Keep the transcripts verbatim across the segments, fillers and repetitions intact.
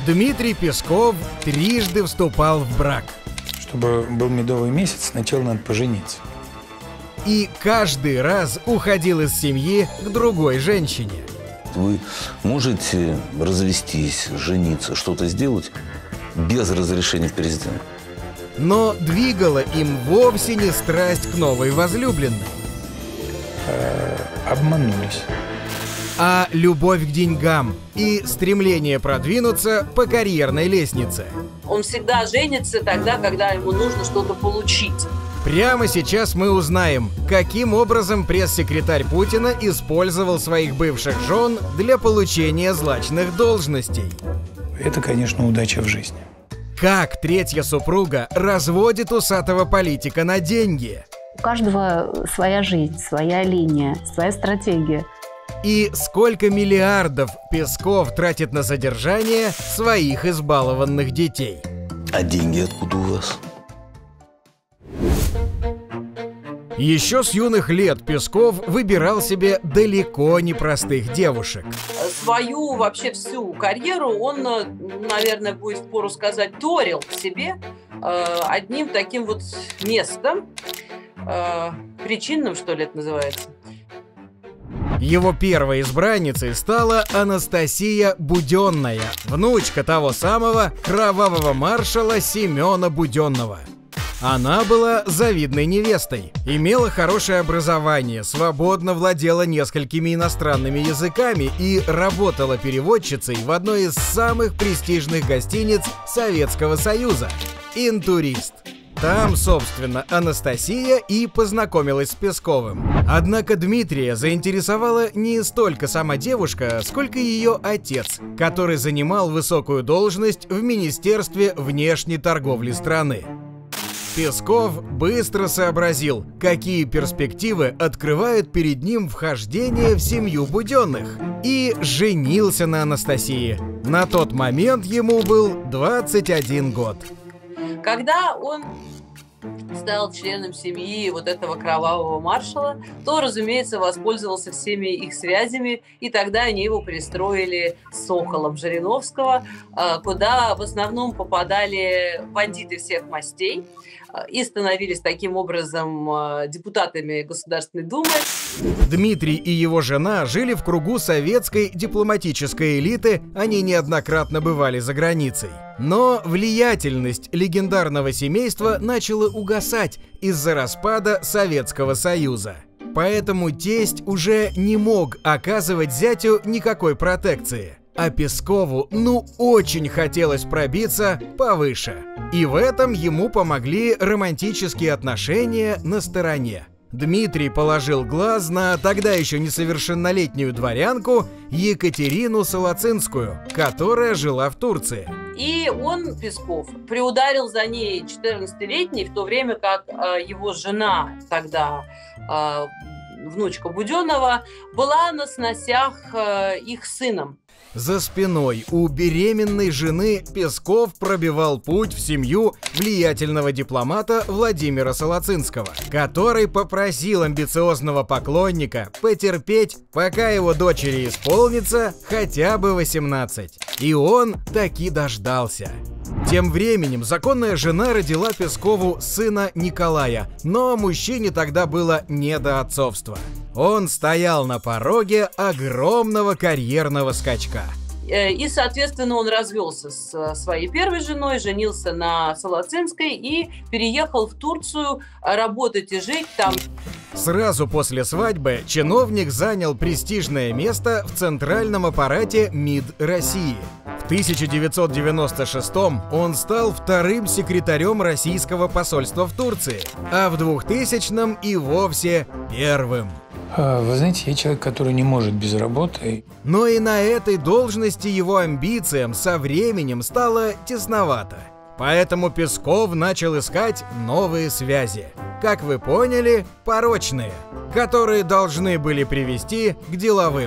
Дмитрий Песков трижды вступал в брак. Чтобы был медовый месяц, сначала надо пожениться. И каждый раз уходил из семьи к другой женщине. Вы можете развестись, жениться, что-то сделать без разрешения президента? Но двигала им вовсе не страсть к новой возлюбленной. Э, обманулись. А любовь к деньгам и стремление продвинуться по карьерной лестнице. Он всегда женится тогда, когда ему нужно что-то получить. Прямо сейчас мы узнаем, каким образом пресс-секретарь Путина использовал своих бывших жен для получения злачных должностей. Это, конечно, удача в жизни. Как третья супруга разводит усатого политика на деньги. У каждого своя жизнь, своя линия, своя стратегия. И сколько миллиардов Песков тратит на содержание своих избалованных детей. А деньги откуда у вас? Еще с юных лет Песков выбирал себе далеко не простых девушек. Свою вообще всю карьеру он, наверное, будет впору сказать, торил себе э, одним таким вот местом, э, причинным, что ли, это называется. Его первой избранницей стала Анастасия Буденная, внучка того самого кровавого маршала Семена Буденного. Она была завидной невестой, имела хорошее образование, свободно владела несколькими иностранными языками и работала переводчицей в одной из самых престижных гостиниц Советского Союза – «Интурист». Там, собственно, Анастасия и познакомилась с Песковым. Однако Дмитрия заинтересовала не столько сама девушка, сколько ее отец, который занимал высокую должность в Министерстве внешней торговли страны. Песков быстро сообразил, какие перспективы открывают перед ним вхождение в семью Буденных, и женился на Анастасии. На тот момент ему был двадцать один год. Когда он стал членом семьи вот этого кровавого маршала, то, разумеется, воспользовался всеми их связями, и тогда они его пристроили с Соколом Жириновского, куда в основном попадали бандиты всех мастей и становились таким образом депутатами Государственной Думы. Дмитрий и его жена жили в кругу советской дипломатической элиты, они неоднократно бывали за границей. Но влиятельность легендарного семейства начала угасать из-за распада Советского Союза. Поэтому тесть уже не мог оказывать зятю никакой протекции. А Пескову ну очень хотелось пробиться повыше. И в этом ему помогли романтические отношения на стороне. Дмитрий положил глаз на тогда еще несовершеннолетнюю дворянку Екатерину Солоцинскую, которая жила в Турции. И он, Песков, приударил за ней четырнадцатилетней, в то время как э, его жена тогда, э, внучка Буденного, была на сносях э, их сыном. За спиной у беременной жены Песков пробивал путь в семью влиятельного дипломата Владимира Солоцинского, который попросил амбициозного поклонника потерпеть, пока его дочери исполнится хотя бы восемнадцать. И он таки дождался. Тем временем законная жена родила Пескову сына Николая, но мужчине тогда было не до отцовства. Он стоял на пороге огромного карьерного скачка. И, соответственно, он развелся с своей первой женой, женился на Солоцинской и переехал в Турцию работать и жить там. Сразу после свадьбы чиновник занял престижное место в центральном аппарате МИД России. В тысяча девятьсот девяносто шестом он стал вторым секретарем российского посольства в Турции, а в двухтысячном и вовсе первым. Вы знаете, я человек, который не может без работы. Но и на этой должности его амбициям со временем стало тесновато. Поэтому Песков начал искать новые связи. Как вы поняли, порочные, которые должны были привести к деловым.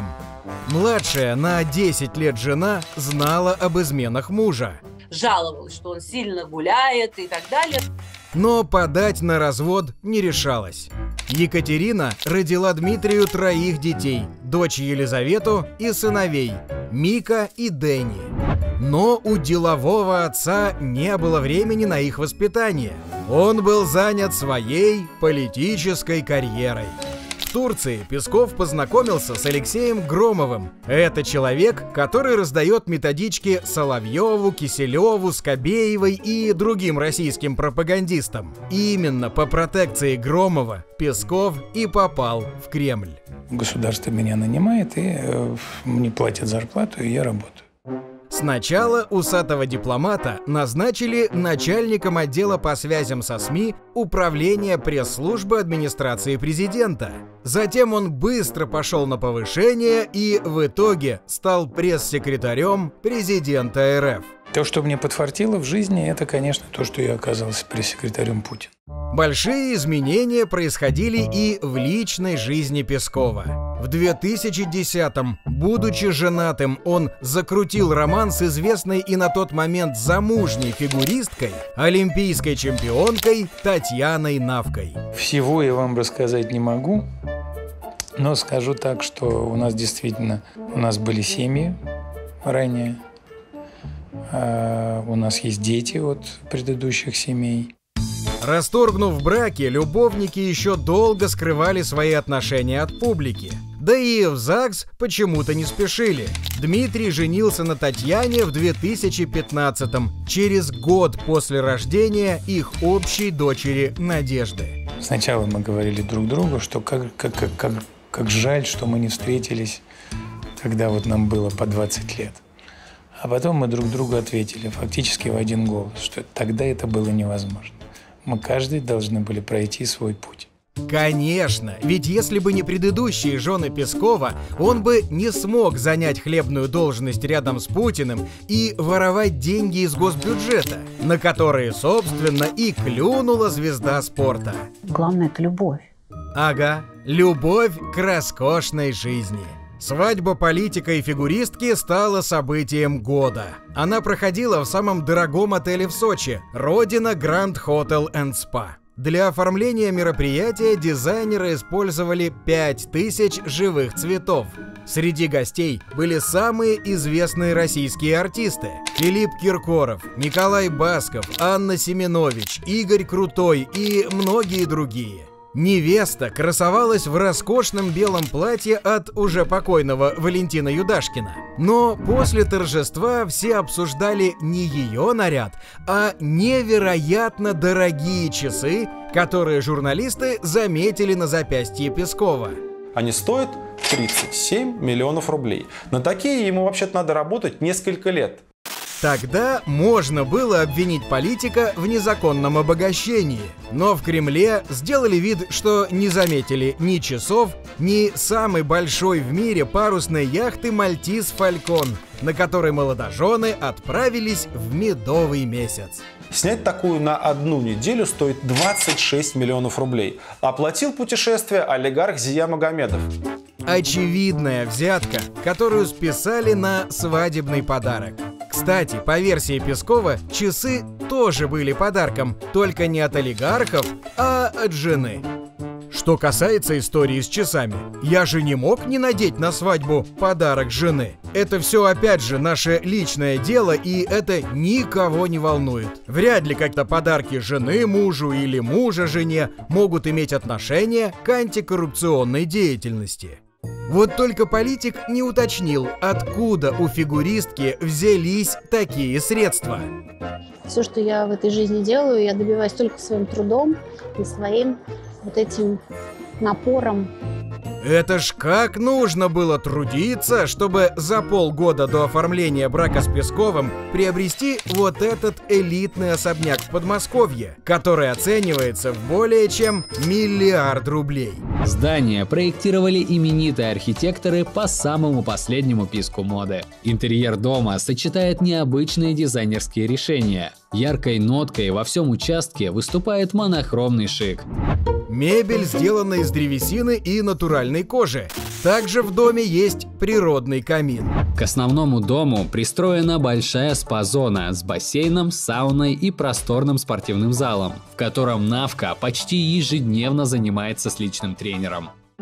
Младшая на десять лет жена знала об изменах мужа. Жаловалась, что он сильно гуляет и так далее. Но подать на развод не решалась. Екатерина родила Дмитрию троих детей, дочь Елизавету и сыновей – Мика и Дэнни. Но у делового отца не было времени на их воспитание. Он был занят своей политической карьерой. В Турции Песков познакомился с Алексеем Громовым. Это человек, который раздает методички Соловьеву, Киселеву, Скобеевой и другим российским пропагандистам. Именно по протекции Громова Песков и попал в Кремль. Государство меня нанимает, и э, мне платят зарплату, и я работаю. Сначала усатого дипломата назначили начальником отдела по связям со СМИ Управления пресс-службы администрации президента. Затем он быстро пошел на повышение и в итоге стал пресс-секретарем президента РФ. То, что мне подфартило в жизни, это, конечно, то, что я оказался пресс-секретарем Путина. Большие изменения происходили и в личной жизни Пескова. В две тысячи десятом, будучи женатым, он закрутил роман с известной и на тот момент замужней фигуристкой, олимпийской чемпионкой Татьяной Навкой. Всего я вам рассказать не могу, но скажу так, что у нас действительно, у нас были семьи ранее, а у нас есть дети от предыдущих семей. Расторгнув браки, любовники еще долго скрывали свои отношения от публики. Да и в ЗАГС почему-то не спешили. Дмитрий женился на Татьяне в две тысячи пятнадцатом, через год после рождения их общей дочери Надежды. Сначала мы говорили друг другу, что как, как, как, как, как жаль, что мы не встретились, когда вот нам было по двадцать лет. А потом мы друг другу ответили фактически в один голос, что тогда это было невозможно. Мы каждый должны были пройти свой путь. Конечно, ведь если бы не предыдущие жены Пескова, он бы не смог занять хлебную должность рядом с Путиным и воровать деньги из госбюджета, на которые, собственно, и клюнула звезда спорта. Главное – это любовь. Ага, любовь к роскошной жизни. Свадьба политика и фигуристки стала событием года. Она проходила в самом дорогом отеле в Сочи – Родина Grand Hotel and Spa. Для оформления мероприятия дизайнеры использовали пять тысяч живых цветов. Среди гостей были самые известные российские артисты – Филипп Киркоров, Николай Басков, Анна Семенович, Игорь Крутой и многие другие. Невеста красовалась в роскошном белом платье от уже покойного Валентина Юдашкина. Но после торжества все обсуждали не ее наряд, а невероятно дорогие часы, которые журналисты заметили на запястье Пескова. Они стоят тридцать семь миллионов рублей. На такие ему вообще-то надо работать несколько лет. Тогда можно было обвинить политика в незаконном обогащении, но в Кремле сделали вид, что не заметили ни часов, ни самой большой в мире парусной яхты «Мальтиз Фалькон», на которой молодожены отправились в медовый месяц. Снять такую на одну неделю стоит двадцать шесть миллионов рублей. Оплатил путешествие олигарх Зия Магомедов. Очевидная взятка, которую списали на свадебный подарок. Кстати, по версии Пескова, часы тоже были подарком, только не от олигархов, а от жены. Что касается истории с часами, я же не мог не надеть на свадьбу подарок жены. Это все опять же наше личное дело, и это никого не волнует. Вряд ли как-то подарки жены мужу или мужа жене могут иметь отношение к антикоррупционной деятельности. Вот только политик не уточнил, откуда у фигуристки взялись такие средства. Все, что я в этой жизни делаю, я добиваюсь только своим трудом и своим вот этим напором. Это ж как нужно было трудиться, чтобы за полгода до оформления брака с Песковым приобрести вот этот элитный особняк в Подмосковье, который оценивается в более чем миллиард рублей. Здание проектировали именитые архитекторы по самому последнему писку моды. Интерьер дома сочетает необычные дизайнерские решения. Яркой ноткой во всем участке выступает монохромный шик. Мебель сделана из древесины и натуральной кожи. Также в доме есть природный камин. К основному дому пристроена большая спа-зона с бассейном, сауной и просторным спортивным залом, в котором Навка почти ежедневно занимается с личным тренером.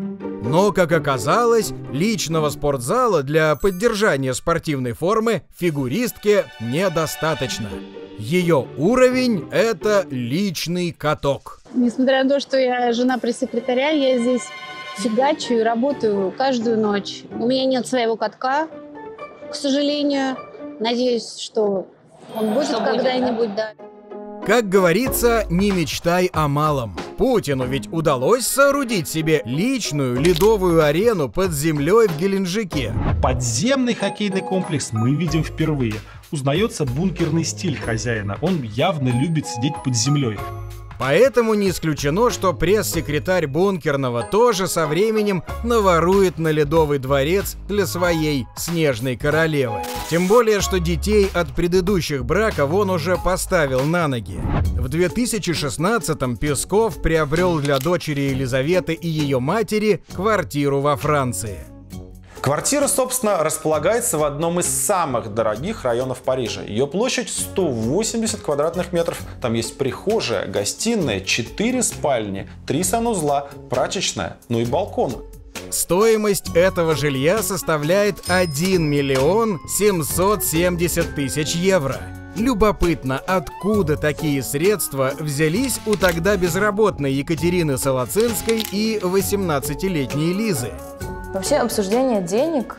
Но, как оказалось, личного спортзала для поддержания спортивной формы фигуристке недостаточно. Ее уровень – это личный каток. Несмотря на то, что я жена пресс-секретаря, я здесь фигачу и работаю каждую ночь. У меня нет своего катка, к сожалению. Надеюсь, что он будет когда-нибудь, да. Как говорится, не мечтай о малом. Путину ведь удалось соорудить себе личную ледовую арену под землей в Геленджике. Подземный хоккейный комплекс мы видим впервые. Узнается бункерный стиль хозяина. Он явно любит сидеть под землей. Поэтому не исключено, что пресс-секретарь бункерного тоже со временем наворует на Ледовый дворец для своей снежной королевы. Тем более, что детей от предыдущих браков он уже поставил на ноги. В две тысячи шестнадцатом Песков приобрел для дочери Елизаветы и ее матери квартиру во Франции. Квартира, собственно, располагается в одном из самых дорогих районов Парижа. Ее площадь сто восемьдесят квадратных метров. Там есть прихожая, гостиная, четыре спальни, три санузла, прачечная, ну и балкон. Стоимость этого жилья составляет один миллион семьсот семьдесят тысяч евро. Любопытно, откуда такие средства взялись у тогда безработной Екатерины Солоцинской и восемнадцатилетней Лизы. Вообще обсуждение денег,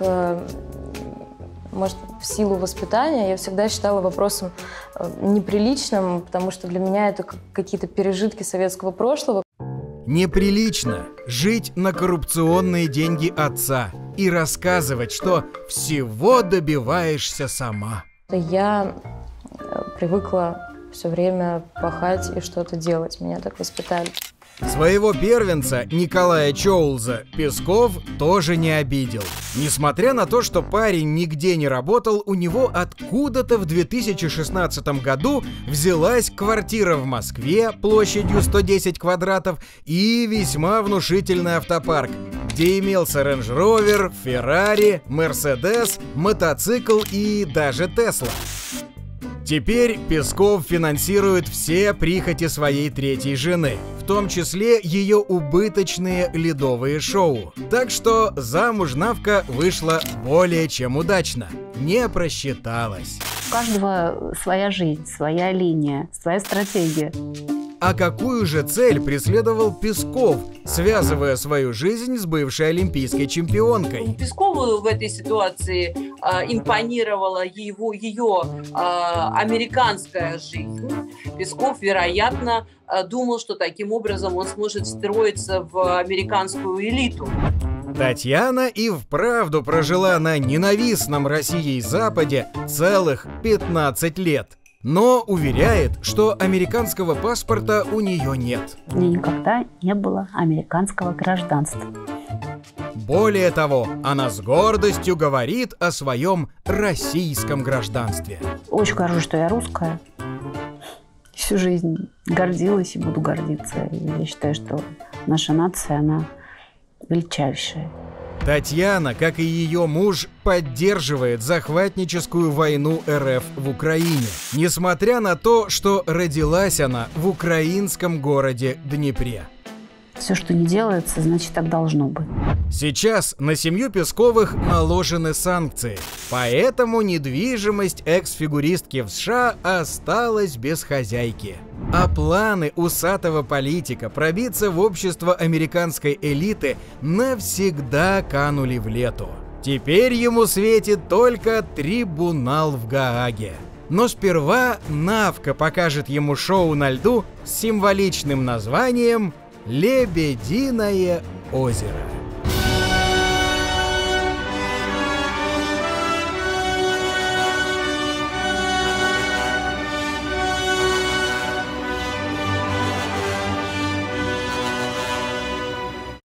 может, в силу воспитания, я всегда считала вопросом неприличным, потому что для меня это какие-то пережитки советского прошлого. Неприлично жить на коррупционные деньги отца и рассказывать, что всего добиваешься сама. Я привыкла все время пахать и что-то делать, меня так воспитали. Своего первенца Николая Чоулза Песков тоже не обидел. Несмотря на то, что парень нигде не работал, у него откуда-то в две тысячи шестнадцатом году взялась квартира в Москве площадью сто десять квадратов и весьма внушительный автопарк, где имелся Range Rover, Ferrari, Mercedes, мотоцикл и даже Tesla. Теперь Песков финансирует все прихоти своей третьей жены, в том числе ее убыточные ледовые шоу. Так что замуж Навка вышла более чем удачно, не просчиталась. У каждого своя жизнь, своя линия, своя стратегия. А какую же цель преследовал Песков, связывая свою жизнь с бывшей олимпийской чемпионкой? Пескову в этой ситуации э, импонировала его, ее э, американская жизнь. Песков, вероятно, э, думал, что таким образом он сможет встроиться в американскую элиту. Татьяна и вправду прожила на ненавистном Россией Западе целых пятнадцать лет. Но уверяет, что американского паспорта у нее нет. У меня никогда не было американского гражданства. Более того, она с гордостью говорит о своем российском гражданстве. Очень горжусь, что я русская. Всю жизнь гордилась и буду гордиться. Я считаю, что наша нация, она величайшая. Татьяна, как и ее муж, поддерживает захватническую войну эр эф в Украине, несмотря на то, что родилась она в украинском городе Днепре. Все, что не делается, значит, так должно быть. Сейчас на семью Песковых наложены санкции, поэтому недвижимость экс-фигуристки в США осталась без хозяйки. А планы усатого политика пробиться в общество американской элиты навсегда канули в лету. Теперь ему светит только трибунал в Гааге. Но сперва Навка покажет ему шоу на льду с символичным названием «Лебединое озеро».